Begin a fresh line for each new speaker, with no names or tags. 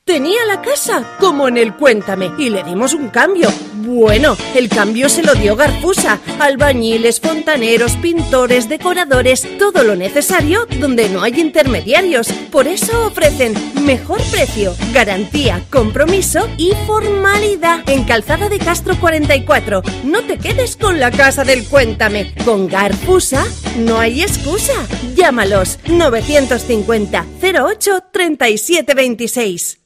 Tenía la casa como en el Cuéntame y le dimos un cambio. Bueno, el cambio se lo dio Garfusa. Albañiles, fontaneros, pintores, decoradores, todo lo necesario donde no hay intermediarios. Por eso ofrecen mejor precio, garantía, compromiso y formalidad. En Calzada de Castro 44. No te quedes con la casa del Cuéntame. Con Garfusa no hay excusa. Llámalos 950 08 37 26.